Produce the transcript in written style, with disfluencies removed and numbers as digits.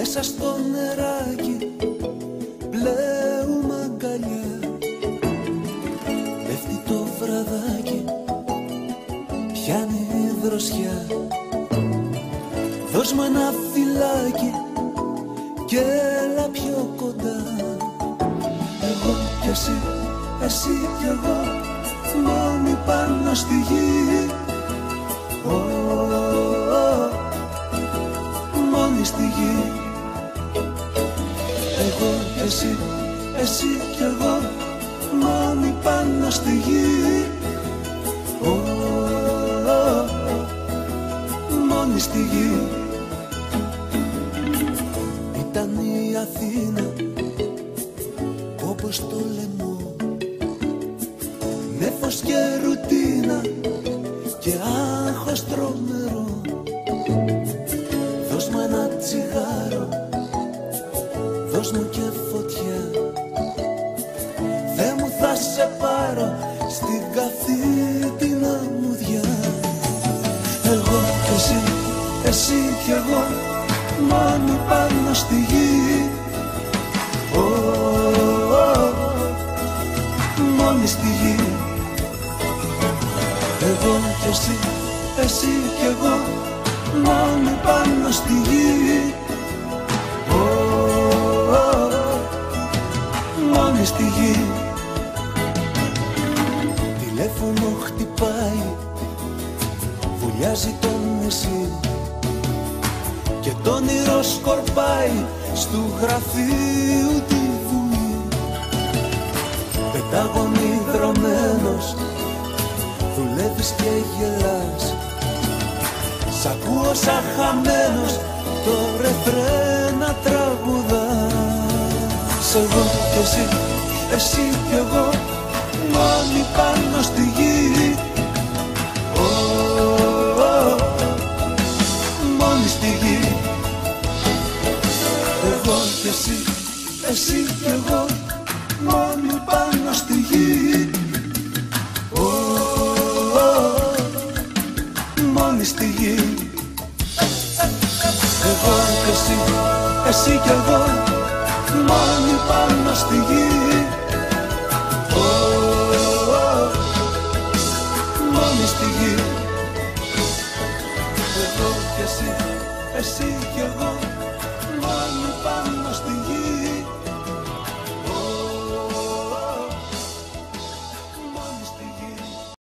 Μέσα στο νεράκι πλέουμε αγκαλιά. Πέφτει το βραδάκι, πιάνει η δροσιά. Δώσ' μου ένα φυλάκι και έλα πιο κοντά. Εγώ κι εσύ, εσύ κι εγώ, μόνοι πάνω στη γη. Μόνοι στη γη. Εγώ κι εσύ, εσύ κι εγώ, μόνοι πάνω στη γη. Μόνοι στη γη. Ήταν η Αθήνα όπως το λαιμό, νέφος και ρουτίνα και άγχος τρομερό. Δώσ' μου ένα τσιγάρο, δώσ' μου και φωτιά. Δε μου θα σε πάρω στην καθήτηνα μουδιά. Εγώ κι εσύ, εσύ κι εγώ, μόνοι πάνω στη γη. Μόνοι στη γη. Εγώ κι εσύ, εσύ κι εγώ, μόνοι πάνω στη γη. Μόνοι στη γη. Τηλέφωνο χτυπάει, βουλιάζει το νησί και το όνειρο σκορπάει στου γραφείου τη βουλή. Πεντάγωνη δρομένος, δουλεύεις και γελάς. Σ' ακούω σαν χαμένος το ρεφρέν να τραγουδάς. Εγώ κι εσύ, εσύ κι εγώ, μόνοι πάνω στη γη. Μόνοι στη γη. Εγώ κι εσύ, εσύ κι εγώ, μόνοι πάνω στη γη. Μόνοι στη γη. Εγώ κι εσύ, εσύ κι εγώ, μόνοι πάνω στη γη. Μόνοι στη γη. Εγώ κι εσύ, εσύ κι εγώ, μόνοι πάνω